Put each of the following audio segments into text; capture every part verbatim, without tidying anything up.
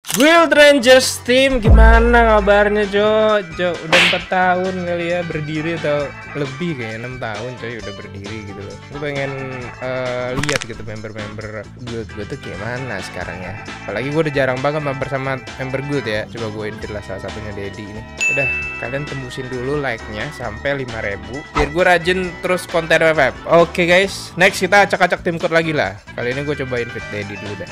Guild Rangers Team, gimana kabarnya Jo? Jo udah empat tahun kali ya berdiri atau lebih kayak enam tahun coy udah berdiri gitu loh. Gue pengen uh, lihat gitu member-member guild gue tuh gimana sekarang ya. Apalagi gue udah jarang banget mabar sama member guild ya. Coba gue invite lah salah satunya Dedi ini. Udah kalian tembusin dulu like-nya sampai lima ribu biar gue rajin terus konten web. Oke guys, next kita acak-acak tim code lagi lah. Kali ini gue coba invite Dedi dulu dah.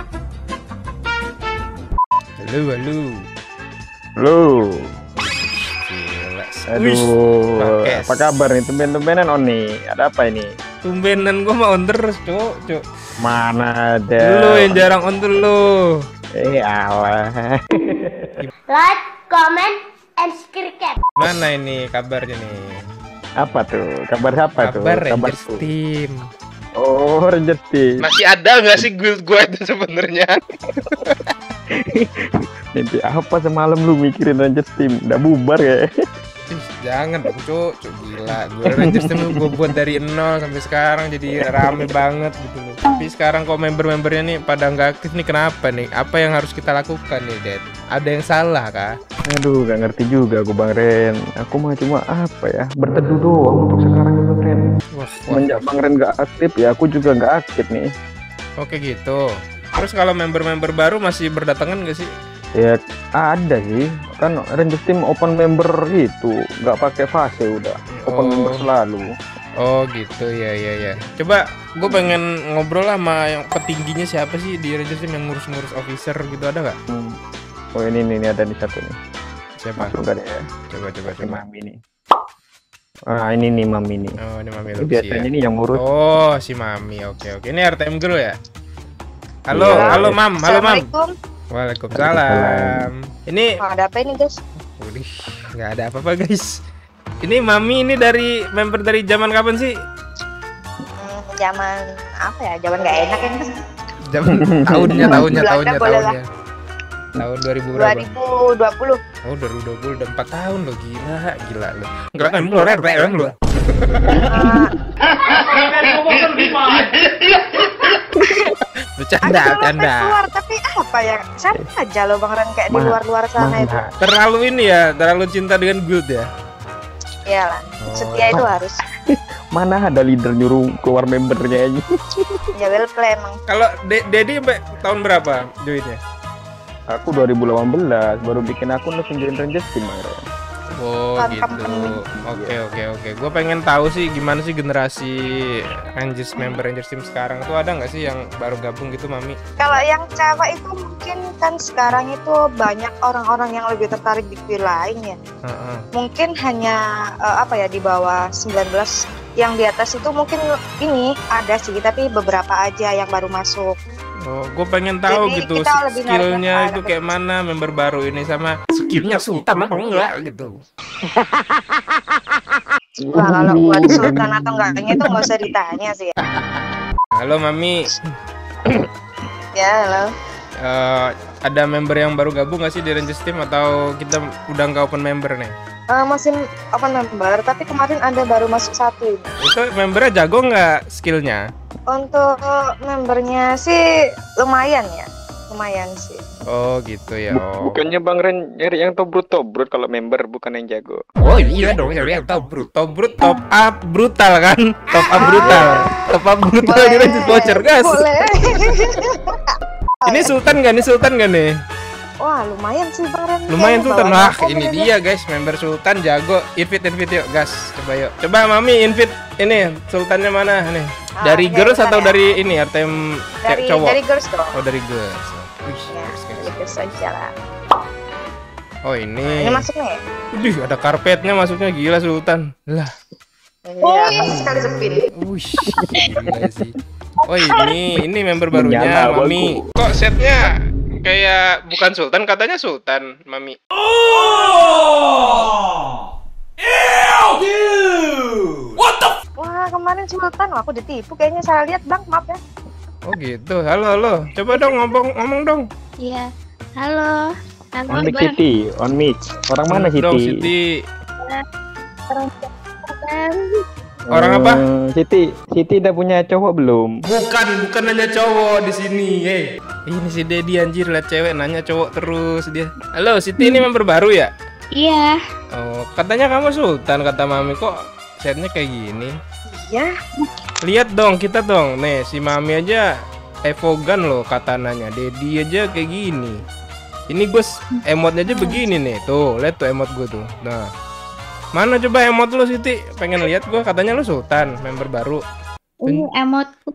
Halo, halo. Halo. Gila. Aduh, Pakes. apa kabar nih? Tumben-tumbenan on nih. Ada apa ini? Tumbenan gue mau on terus, cok, cok. Mana ada? Lu yang jarang on tuh lu. Eh, alah. Like, comment, and subscribe. Mana ini kabarnya nih? Apa tuh? Kabar siapa tuh? Kabar Rangers Kabarku. Team. Oh, Rangers Team. Masih ada nggak sih guild gue itu sebenarnya? Mimpi apa semalam lu mikirin Rangers Team? Udah bubar ya? Ih, jangan dong, cok, cok gila. Gue Rangers Team gue buat dari nol sampai sekarang jadi rame banget gitu loh. Tapi sekarang kok member-membernya nih pada nggak aktif nih, kenapa nih? Apa yang harus kita lakukan nih, Dad? Ada yang salah kah? Aduh, gak ngerti juga aku Bang Ren. Aku mah cuma apa ya? Berteduh doang untuk sekarang ya Bang Ren. Wah, Semenjak Bang Ren gak aktif ya, aku juga gak aktif nih. Oke gitu. Terus kalau member-member baru masih berdatangan gak sih? Ya ada sih, kan Rangers Team open member itu, nggak pakai fase udah, open Oh. member selalu. Oh gitu, ya ya ya. Coba gue pengen ngobrol lah sama yang petingginya siapa sih di Rangers Team yang ngurus-ngurus officer gitu, ada nggak? Hmm. Oh ini ini, ini ada di satu nih. Siapa? Masuk nggak deh ya? Coba coba Si coba. Mami nih. Ah ini nih Mami nih. Oh ini Mami Ini Lucy biasanya ya. ini yang ngurus. Oh si Mami, oke oke. Ini R T M Girl ya? Halo, Iya. halo Mam, halo Mam. Assalamualaikum. Waalaikumsalam. Ini, Oh, ada apa ini guys? Udih, nggak ada apa-apa guys. Ini Mami ini dari member dari zaman kapan sih? Hmm, zaman apa ya? Zaman nggak enak ya mas. Zaman tahunnya, tahunnya, Belanda tahunnya, boleh lah. tahunnya. Tahun dua ribu dua berapa? ribu dua puluh. Oh, dua ribu dua puluh udah empat tahun loh, gila, gila lo. Enggak kan lu R T M lu. Bercanda, bercanda. Keluar tapi apa ya? Sama aja lo Bang Ren kayak di Ma- luar-luar sana itu. Mana? Terlalu ini ya, terlalu cinta dengan guild ya. Iyalah. Oh. Setia itu harus. Mana ada leader nyuruh keluar membernya aja. Ya well play emang. Kalau De Dedi sampai tahun berapa joinnya? Aku dua ribu delapan belas baru bikin akun langsung join Rangers Team Bang Ren. Oh Kan gitu. company. Oke oke oke. Gue pengen tahu sih gimana sih generasi Rangers member Rangers Team sekarang tuh, ada nggak sih yang baru gabung gitu, Mami? Kalau yang cewek itu mungkin kan sekarang itu banyak orang-orang yang lebih tertarik di guild lain ya. Heeh. Mungkin hanya eh, apa ya di bawah sembilan belas, yang di atas itu mungkin ini ada sih tapi beberapa aja yang baru masuk. Oh, gue pengen tahu Jadi gitu kita lebih skillnya narik itu ke- kayak mana member baru ini sama skillnya Sultan apa enggak gitu. Wah kalau buat sultan atau enggaknya itu nggak usah ditanya sih ya. Halo Mami, Ya halo. Eh, ada member yang baru gabung nggak sih di Rangers Team atau kita udah nggak open member nih? Eh, masih open member tapi kemarin ada baru masuk satu. Itu membernya jago nggak skillnya? Untuk membernya sih lumayan ya, lumayan sih. Oh gitu ya. Oh, Bukannya Bang Ren nyari yang tobrut-tobrut kalau member bukan yang jago. oh iya dong, ya yang top brut, top brut, top up brutal kan? Top up brutal, top up brutal di Rangers voucher gas. Boleh. Ini Sultan gak nih? Sultan gak nih? Wah lumayan sih Bang Ren. Lumayan Kayaknya Sultan. bawaan Wah, aku ini bener-bener. dia guys, member Sultan jago. Invite invite yuk, gas. Coba yuk. Coba Mami invite ini Sultannya mana nih? Ah, Dari oke, girls bentar atau ya. dari ini R T M dari cowok? dari girls dong. Oh, dari girls. Wih, Ya, girls, girls. dari girls aja lah. Oh, Ini ini. masuk nih. Wih, ada karpetnya masuknya, gila Sultan. Lah. Iya, pas sekali sepin. Wih, gila sih. Oh, ini ini member barunya Menyala, Mami. Kok setnya kayak bukan Sultan, katanya Sultan, Mami. Wah kemarin sultan, wah, aku ditipu kayaknya saya lihat Bang, maaf ya. Oh gitu. Halo, halo. Coba dong ngomong ngomong dong. Iya. Halo. Halo, On mic Bang. Siti, on mic. Orang mana Dong, Siti? Siti. Orang Bang. Orang apa? Eh, Siti, Siti udah punya cowok belum? Bukan, bukan hanya cowok di sini, eh. Ini si Dedi anjir, liat cewek nanya cowok terus dia. Halo, Siti ini member baru ya? Iya. Oh, katanya kamu Sultan, kata Mami. Kok setnya kayak gini? Iya. Lihat dong kita dong. Nih, si Mami aja evogan loh katananya. Dedi aja kayak gini. Ini gue emotnya aja begini nih. Tuh, lihat tuh emot gue tuh. Nah. Mana coba emot lu Siti? Pengen lihat gue, katanya lu Sultan, member baru. Ini emotku.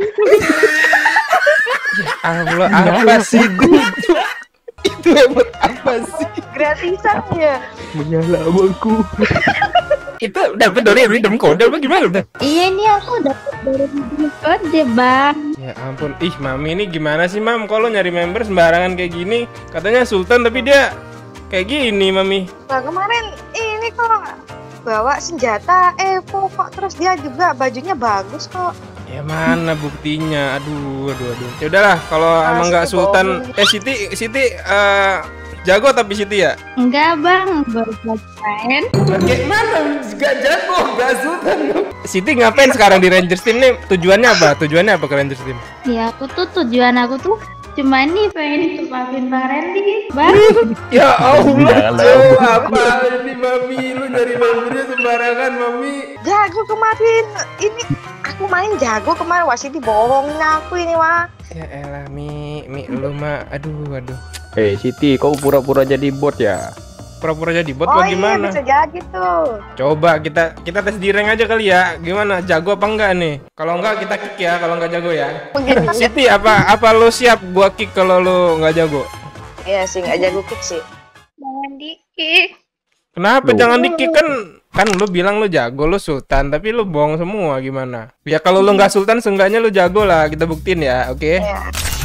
Ya Allah, apa sih gue? Itu emot apa sih? Gratisan ya. Menyala abangku. Itu dapat dari rhythm kode apa gimana udah? Iya ini aku dapat dari Redeem Kode bang. Ya ampun, ih Mami ini gimana sih Mam? Kalau nyari member sembarangan kayak gini, katanya Sultan tapi dia kayak gini Mami. Nah, kemarin ini kok bawa senjata Evo kok, terus dia juga bajunya bagus kok. Ya mana buktinya? Aduh, aduh, aduh. Ya udahlah, kalau Ah, emang nggak Siti Sultan, bohong. eh Siti, Siti eh, jago tapi Siti ya? Enggak bang, baru main. Kayak mana? Gak jago, gak Sultan. Siti ngapain sekarang di Rangers Team nih? Tujuannya apa? Tujuannya apa ke Rangers Team? Ya aku tuh tujuan aku tuh cuma nih pengen maafin Bang Randy bang. Ya Allah, Cok, apa ini Mami? Lu nyari membernya sembarangan Mami. Jago kemarin ini aku main jago kemarin. Wah, Siti bohongin aku ini wah. Ya elah Mi, Mi lu mah, aduh, aduh. Eh Siti, kau pura-pura jadi bot ya? Pura-pura jadi bot Oh apa iya gimana? bisa jadi tuh. Coba kita kita tes di rank aja kali ya. Gimana? Jago apa enggak nih? Kalau enggak kita kick ya, kalau enggak jago ya. Begitu. Siti apa apa lu siap gua kick kalau lu enggak jago? Iya sih nggak jago kick sih. Jangan dikit. Kenapa Loh. jangan di kick kan? Kan lu bilang lu jago, lu Sultan, tapi lu bohong semua gimana? Ya kalau lu enggak Sultan, seenggaknya lu jago lah. Kita buktiin ya, oke? Iya.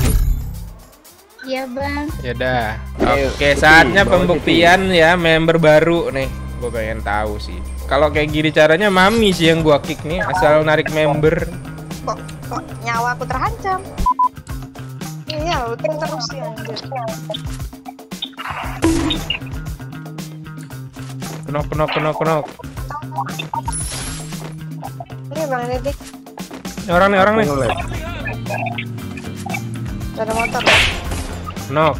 Iya bang. Ya dah. Ayo, Oke, Siti, saatnya bawa pembuktian ya member baru nih. Gue pengen tahu sih. Kalau kayak gini caranya Mami sih yang gua kick nih, asal narik member. Kok kok nyawa aku terancam. Iya, looting terus ya. anjir. Kenok kenok kenok kenok. Ini bang ini dik. Ini orang nih, orang nih. Nge-lag. Ada motor ya. Kenok.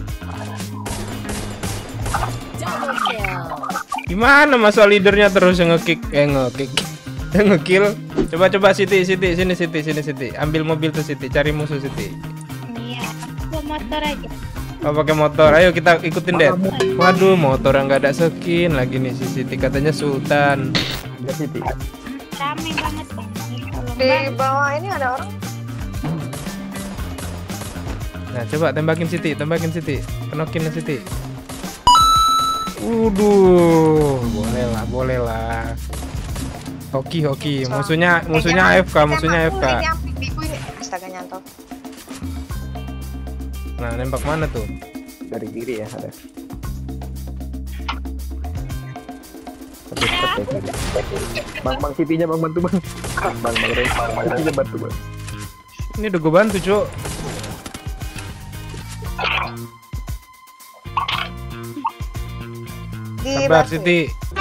Gimana masa leadernya terus yang nge-kick, eh nge-kick, yang nge-kill? Coba coba Siti, Siti, sini Siti, sini Siti. Ambil mobil tuh Siti, cari musuh Siti. Iya. Aku motor aja. Oh pakai motor, ayo kita ikutin deh. Waduh, motor yang nggak ada skin lagi nih si Siti, katanya Sultan. Ya Siti. Rame banget bang. Kalau Di bang. bawah ini ada orang. Nah coba tembakin Siti, tembakin Siti, kenokin Siti. Waduh, boleh lah, boleh lah. Hoki hoki, musuhnya musuhnya A F K, musuhnya A F K. Ini api biku ini. Astaga nyantol. Nah nembak mana tuh? Dari kiri ya ada. Habis step ya, kiri. Bang bang Sitinya bang bantu bang. Ah, bang bang Ray, bang bang Sitinya bantu bang. Ini udah gue bantu cok. Di Sabar batu. Siti.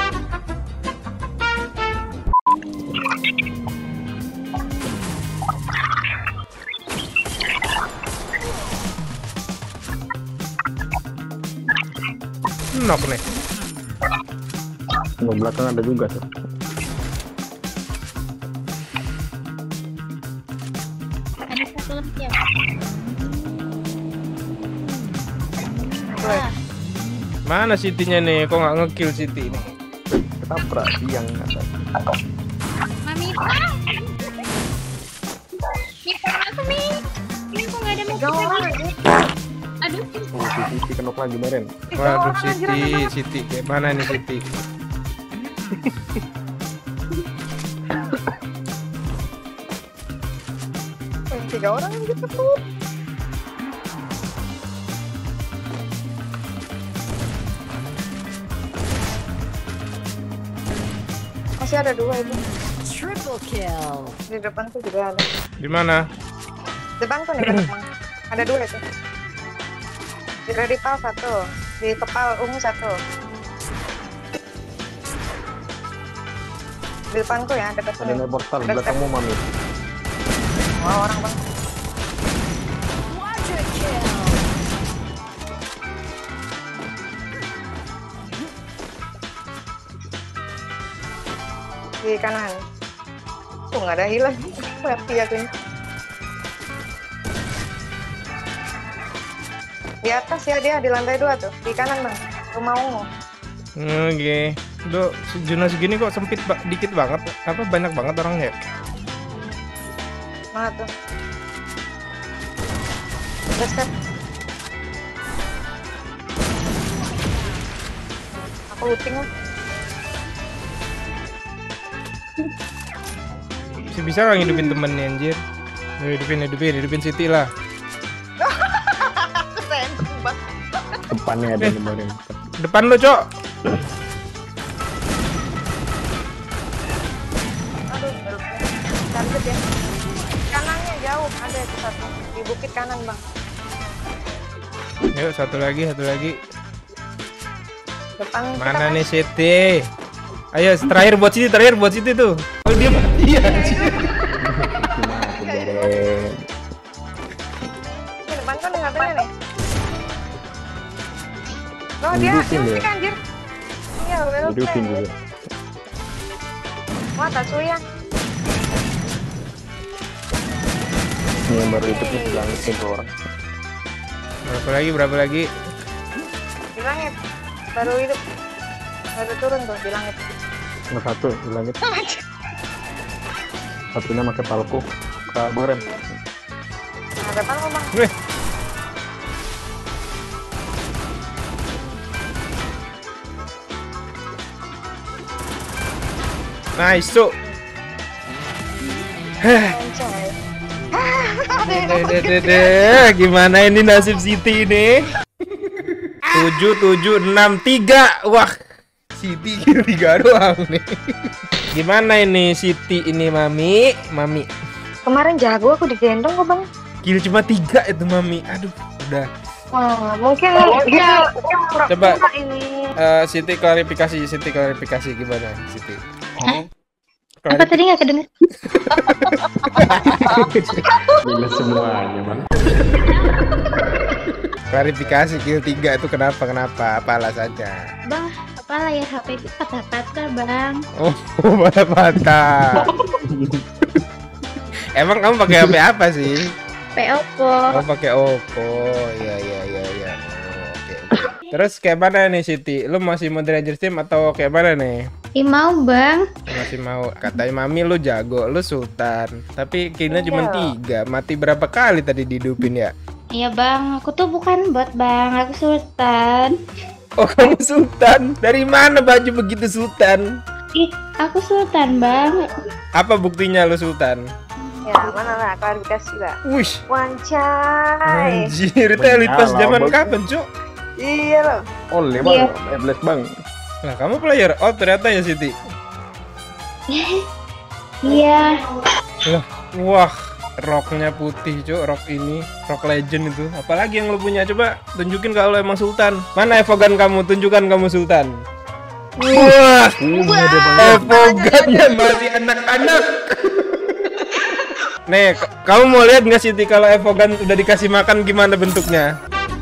Knock nih. Di belakang ada juga tuh. Ada satu lagi ya. Wah, Mana Sitinya nih? Kok nggak ngekill Siti nih? Ketaprak tiang atas. Mami bang. Nih aku nih. Ini kok nggak ada tiga motor orang lagi. aja. Aduh. Oh si Siti kenok lagi meren. Tiga Waduh orang anjir, Siti, anak-anak. Siti, kayak mana nih Siti? Eh, Tiga orang gitu tuh. Masih ada dua itu. Triple kill. Di depan tuh juga ada. Di mana? Depan tuh nih kan depan. Ada dua itu. Di Redipal satu, di Kepal Ungu satu. Di depanku ya, dekat Ada sini. naik portal Dekat belakangmu mami. Wah, orang bang. Quadra kill. Di kanan. Tuh nggak ada hilang. Mati aku ini. Di atas ya dia, di lantai dua tuh. Di kanan bang. Rumah ungu. Oke. Do, zona segini kok sempit ba dikit banget. Apa banyak banget orangnya? Mana tuh? Udah step. Aku looting lah. Bisa bisa nggak ngidupin temennya anjir? Ayo, hidupin, hidupin, hidupin Siti lah. Random banget. Depannya ada nomornya. Depan lo, Cok. Aduh, target ya. Kanannya jauh, ada itu satu di bukit kanan bang. Yuk, satu lagi, satu lagi. Depan Mana nih Siti? Ayo, terakhir buat Siti, terakhir buat Siti tuh. Oh, dia mati ya. Di depan kan katanya nih. Oh dia, Hidupin dia ya? kan anjir. Iya, well Hidupin played. juga. Wah, Tatsuya. Ini yang baru itu bilang itu orang. Berapa lagi, berapa lagi? Di langit. Baru hidup. Baru turun tuh di langit. Nomor satu di langit. Satunya pakai palku. Kaburan. Nah, depan lo bang. Weh. Nice, Cok. Anjay. Ada yang Deh, dapat deh, deh, deh. Gimana ini nasib Siti ini? tujuh, tujuh, enam, tiga. Wah, Siti tiga doang nih. Gimana ini Siti ini, Mami? Mami. Kemarin jago aku digendong kok bang. Kill cuma tiga itu, Mami. Aduh, udah. Wah, mungkin dia Coba. pura-pura ini. Eh, Siti klarifikasi, Siti klarifikasi gimana, Siti? Hah? Klari- Apa tadi nggak kedengar? Minus semuanya, man. Klarifikasi kill tiga itu kenapa? Kenapa? Apa alasannya? Bang, apa layar H P itu patah-patah bang? Oh, patah-patah. Emang kamu pakai H P apa sih? P Oppo. Oh, pakai Oppo. Iya, iya, iya, iya. Oh, oke, oke. Terus kayak mana nih Siti? Lu masih mau Ranger Team atau kayak mana nih? Ih mau bang. Masih mau. Katanya Mami lu jago, lu Sultan. Tapi killnya Iya. cuma tiga. Mati berapa kali tadi dihidupin ya? Iya bang, aku tuh bukan bot bang, aku Sultan. Oh, kamu Sultan? Dari mana baju begitu Sultan? Ih, aku Sultan bang. Apa buktinya lu Sultan? Ya, mana lah klarifikasi lah. Wih, Wancai. anjir, itu elite pas Menyala, zaman Bang. kapan, Cuk? Iya loh. Oleh Iya. bang, Ebles bang. Nah, kamu player? Oh, ternyata ya Siti. Iya. Lah, wah, roknya putih, Cuk. Rok ini, rok legend itu. Apalagi yang lu punya? Coba tunjukin kalau emang Sultan. Mana Evogan kamu? Tunjukkan kamu Sultan. Wah, Evogannya masih anak-anak. Nih, k- kamu mau lihat nggak Siti kalau Evogan udah dikasih makan gimana bentuknya?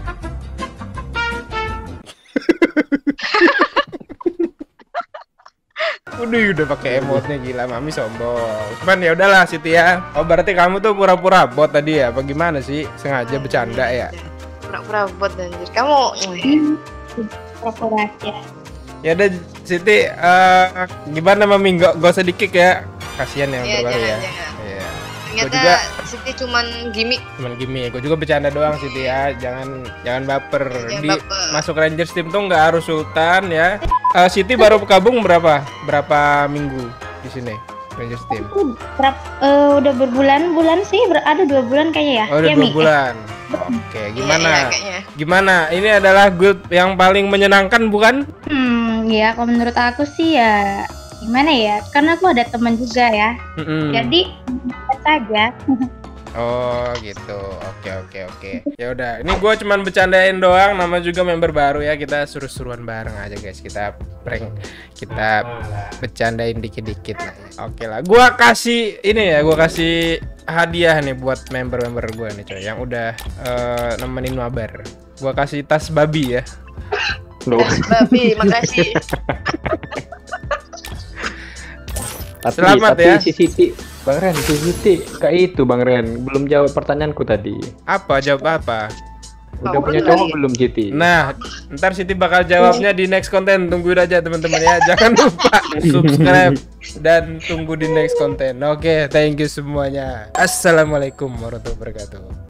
Udah udah pakai emotnya gila, Mami sombong. Cuman ya udahlah Siti ya. Oh berarti kamu tuh pura-pura bot tadi ya? Apa gimana sih? Sengaja bercanda ya? Pura-pura bot anjir. Kamu Pura-pura aja. Ya udah Siti, eh, gimana Mami? Gak, gak usah di-kick ya? Kasian yang Iya, berbaru ya. jangan, jangan. Iya. ternyata juga- Siti cuman gimmick. Cuman gini, gue juga bercanda doang Siti ya. Jangan jangan baper. Jangan Di baper. masuk Rangers Team tuh nggak harus Sultan ya. Eh, Siti baru gabung berapa? Berapa minggu di sini Rangers Team? Berap, eh, udah berbulan-bulan sih, ber- ada dua bulan kayaknya ya. Oh, udah Iya, dua Mi? bulan. Oke, gimana? Iya, iya, kayaknya. Gimana? Ini adalah guild yang paling menyenangkan bukan? Hmm, ya kalau menurut aku sih ya gimana ya? Karena aku ada teman juga ya. Mm-mm. Jadi bisa saja. Oh gitu, oke oke oke. Ya udah, ini gue cuman bercandain doang. Nama juga member baru ya, kita suruh-suruan bareng aja guys. Kita prank, kita bercandain dikit-dikit lah. Oke lah, gue kasih ini ya, gue kasih hadiah nih buat member-member gue nih coy, yang udah eh, nemenin mabar. Gue kasih tas babi ya. Loh. Babi, makasih. Tapi, Selamat tapi ya. si Siti, Bang Ren, si Siti kayak itu Bang Ren, belum jawab pertanyaanku tadi. Apa jawab apa? Udah Oh, punya belum. cowok belum Siti? Nah, ntar Siti bakal jawabnya di next konten. Tungguin aja teman-teman ya. Jangan lupa subscribe dan tunggu di next konten. Oke, thank you semuanya. Assalamualaikum warahmatullahi wabarakatuh.